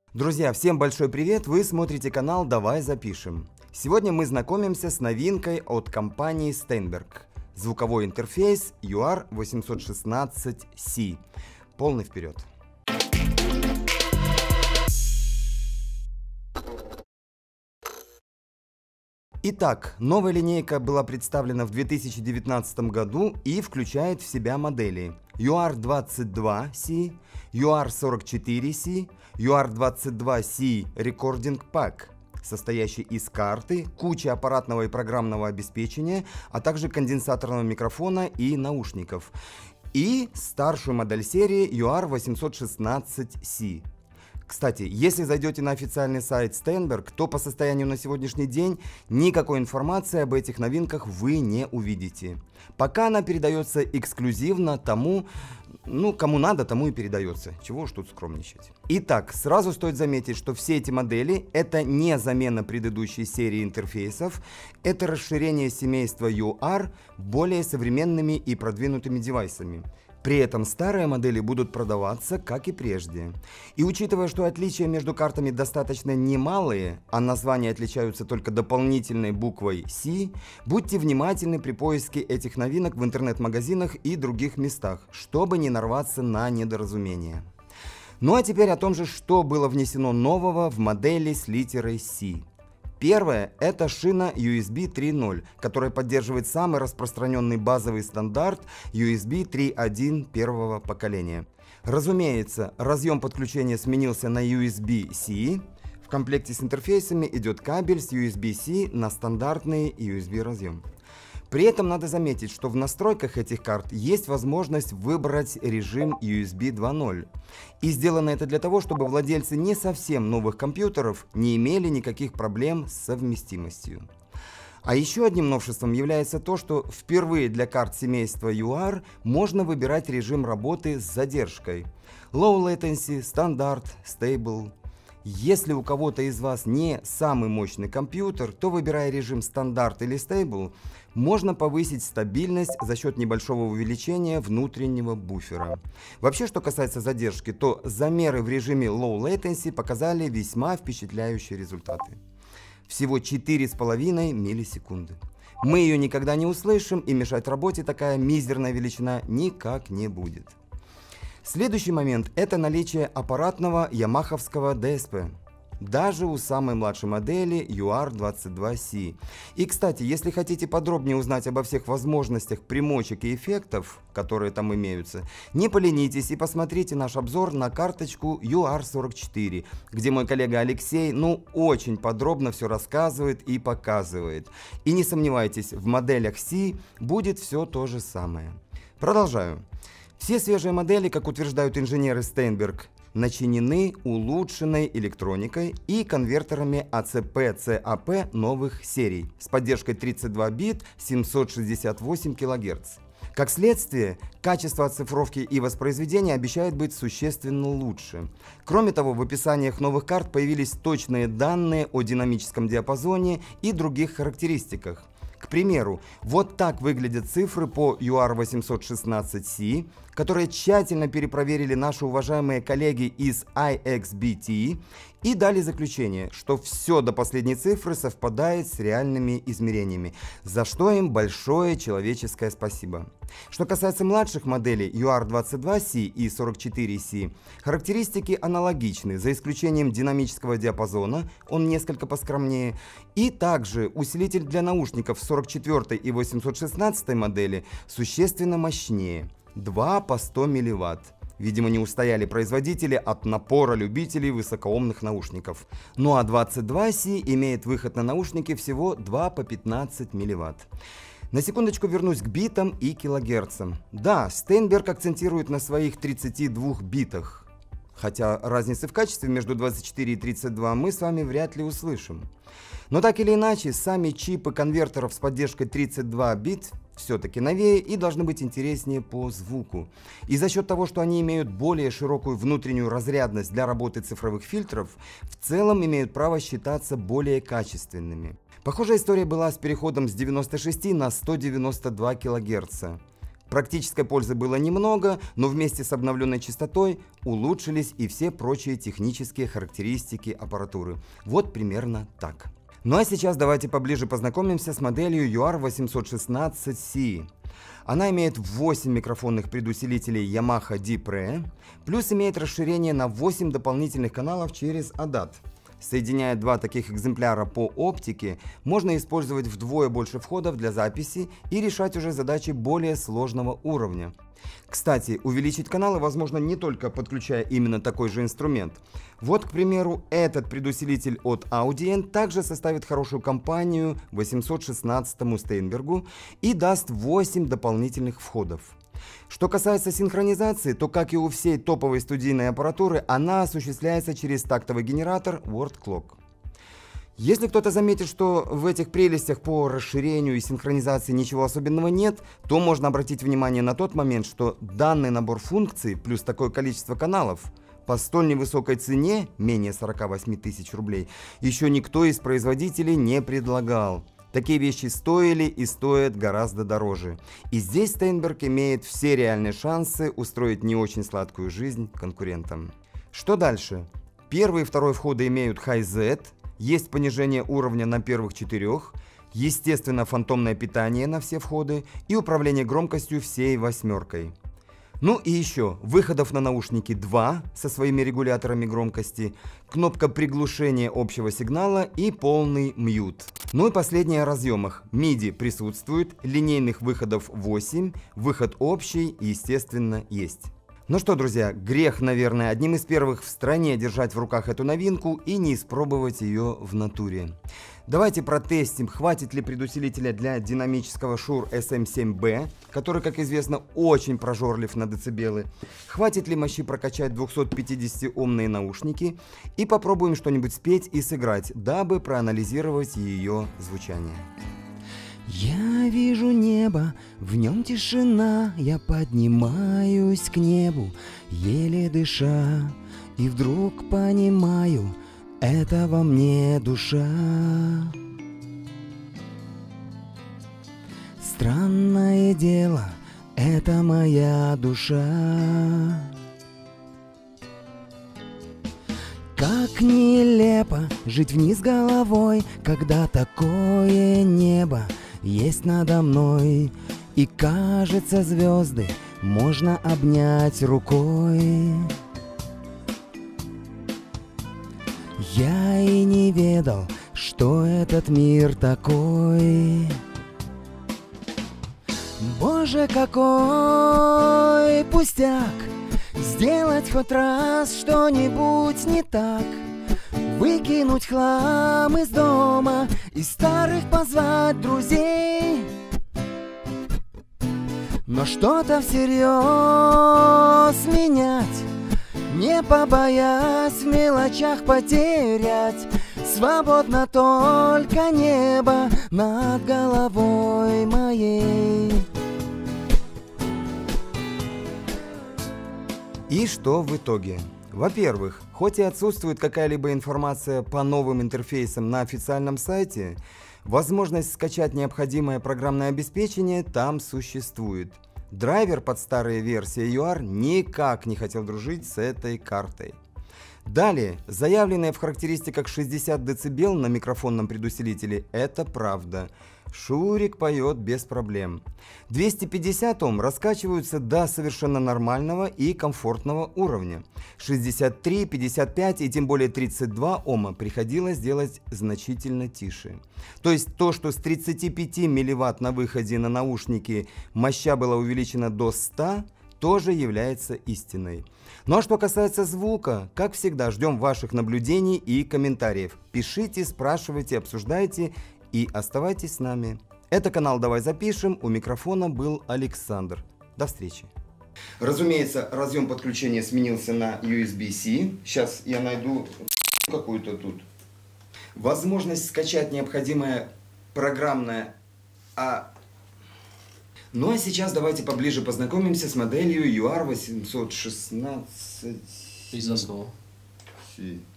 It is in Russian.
Друзья, всем большой привет! Вы смотрите канал «Давай запишем». Сегодня мы знакомимся с новинкой от компании Steinberg. Звуковой интерфейс UR816C. Полный вперед! Итак, новая линейка была представлена в 2019 году и включает в себя модели UR22C, UR44C, UR22C Recording Pack, состоящий из карты, кучи аппаратного и программного обеспечения, а также конденсаторного микрофона и наушников, и старшую модель серии UR816C. Кстати, если зайдете на официальный сайт Steinberg, то по состоянию на сегодняшний день никакой информации об этих новинках вы не увидите. Пока она передается эксклюзивно тому, кому надо, тому и передается. Чего уж тут скромничать. Итак, сразу стоит заметить, что все эти модели — это не замена предыдущей серии интерфейсов, это расширение семейства UR более современными и продвинутыми девайсами. При этом старые модели будут продаваться, как и прежде. И учитывая, что отличия между картами достаточно немалые, а названия отличаются только дополнительной буквой C, будьте внимательны при поиске этих новинок в интернет-магазинах и других местах, чтобы не нарваться на недоразумения. Ну а теперь о том же, что было внесено нового в модели с литерой C. Первое – это шина USB 3.0, которая поддерживает самый распространенный базовый стандарт USB 3.1 первого поколения. Разумеется, разъем подключения сменился на USB-C. В комплекте с интерфейсами идет кабель с USB-C на стандартный USB разъем. При этом надо заметить, что в настройках этих карт есть возможность выбрать режим USB 2.0. И сделано это для того, чтобы владельцы не совсем новых компьютеров не имели никаких проблем с совместимостью. А еще одним новшеством является то, что впервые для карт семейства UR можно выбирать режим работы с задержкой. Low Latency, Standard, Stable. Если у кого-то из вас не самый мощный компьютер, то, выбирая режим стандарт или Stable, можно повысить стабильность за счет небольшого увеличения внутреннего буфера. Вообще, что касается задержки, то замеры в режиме Low Latency показали весьма впечатляющие результаты. Всего 4,5 миллисекунды. Мы ее никогда не услышим, и мешать работе такая мизерная величина никак не будет. Следующий момент – это наличие аппаратного ямаховского DSP. Даже у самой младшей модели UR22C. И, кстати, если хотите подробнее узнать обо всех возможностях примочек и эффектов, которые там имеются, не поленитесь и посмотрите наш обзор на карточку UR44, где мой коллега Алексей, очень подробно все рассказывает и показывает. И не сомневайтесь, в моделях C будет все то же самое. Продолжаю. Все свежие модели, как утверждают инженеры Steinberg, начинены улучшенной электроникой и конвертерами ACP-CAP новых серий с поддержкой 32 бит 768 кГц. Как следствие, качество оцифровки и воспроизведения обещает быть существенно лучше. Кроме того, в описаниях новых карт появились точные данные о динамическом диапазоне и других характеристиках. К примеру, вот так выглядят цифры по UR816C, которые тщательно перепроверили наши уважаемые коллеги из IXBT и дали заключение, что все до последней цифры совпадает с реальными измерениями, за что им большое человеческое спасибо. Что касается младших моделей UR22C и 44C, характеристики аналогичны, за исключением динамического диапазона, он несколько поскромнее, и также усилитель для наушников 44 и 816 модели существенно мощнее. 2 по 100 мВт. Видимо, не устояли производители от напора любителей высокоомных наушников. Ну а 22C имеет выход на наушники всего 2 по 15 мВт. На секундочку вернусь к битам и килогерцам. Да, Steinberg акцентирует на своих 32 битах. Хотя разницы в качестве между 24 и 32 мы с вами вряд ли услышим. Но так или иначе, сами чипы конвертеров с поддержкой 32 бит все-таки новее и должны быть интереснее по звуку. И за счет того, что они имеют более широкую внутреннюю разрядность для работы цифровых фильтров, в целом имеют право считаться более качественными. Похожая история была с переходом с 96 на 192 кГц. Практической пользы было немного, но вместе с обновленной частотой улучшились и все прочие технические характеристики аппаратуры. Вот примерно так. Ну а сейчас давайте поближе познакомимся с моделью UR816C. Она имеет 8 микрофонных предусилителей Yamaha D-Pre, плюс имеет расширение на 8 дополнительных каналов через ADAT. Соединяя два таких экземпляра по оптике, можно использовать вдвое больше входов для записи и решать уже задачи более сложного уровня. Кстати, увеличить каналы возможно не только подключая именно такой же инструмент. Вот, к примеру, этот предусилитель от Audient также составит хорошую компанию 816-му Steinberg и даст 8 дополнительных входов. Что касается синхронизации, то, как и у всей топовой студийной аппаратуры, она осуществляется через тактовый генератор Word Clock. Если кто-то заметит, что в этих прелестях по расширению и синхронизации ничего особенного нет, то можно обратить внимание на тот момент, что данный набор функций плюс такое количество каналов по столь невысокой цене, менее 48 тысяч рублей, еще никто из производителей не предлагал. Такие вещи стоили и стоят гораздо дороже. И здесь Steinberg имеет все реальные шансы устроить не очень сладкую жизнь конкурентам. Что дальше? Первый и второй входы имеют Hi-Z, есть понижение уровня на первых 4, естественно фантомное питание на все входы и управление громкостью всей 8. Ну и еще, выходов на наушники 2 со своими регуляторами громкости, кнопка приглушения общего сигнала и полный мьют. Ну и последнее о разъемах. MIDI присутствует, линейных выходов 8, выход общий, естественно, есть. Ну что, друзья, грех, наверное, одним из первых в стране держать в руках эту новинку и не испробовать ее в натуре. Давайте протестим, хватит ли предусилителя для динамического Shure SM7B, который, как известно, очень прожорлив на децибелы. Хватит ли мощи прокачать 250-омные наушники. И попробуем что-нибудь спеть и сыграть, дабы проанализировать ее звучание. Я вижу небо, в нем тишина, я поднимаюсь к небу, еле дыша, и вдруг понимаю, это во мне душа. Странное дело, это моя душа. Как нелепо жить вниз головой, когда такое небо есть надо мной, и кажется, звезды можно обнять рукой. Я и не ведал, что этот мир такой. Боже, какой пустяк сделать хоть раз что-нибудь не так, выкинуть хлам из дома и старых позвать друзей. Но что-то всерьез менять, не побоясь в мелочах потерять. Свободно только небо над головой моей. И что в итоге? Во-первых, хоть и отсутствует какая-либо информация по новым интерфейсам на официальном сайте, возможность скачать необходимое программное обеспечение там существует. Драйвер под старые версии UR никак не хотел дружить с этой картой. Далее, заявленные в характеристиках 60 дБ на микрофонном предусилителе – это правда. Шурик поет без проблем. 250 Ом раскачиваются до совершенно нормального и комфортного уровня. 63, 55 и тем более 32 Ома приходилось делать значительно тише. То есть то, что с 35 мВт на выходе на наушники моща была увеличена до 100, тоже является истиной. Ну а что касается звука, как всегда, ждем ваших наблюдений и комментариев. Пишите, спрашивайте, обсуждайте и оставайтесь с нами. Это канал «Давай запишем», у микрофона был Александр. До встречи. Разумеется, разъем подключения сменился на USB-C. Сейчас я найду какую-то тут. Возможность скачать необходимое программное... Ну а сейчас давайте поближе познакомимся с моделью UR816. И за слово.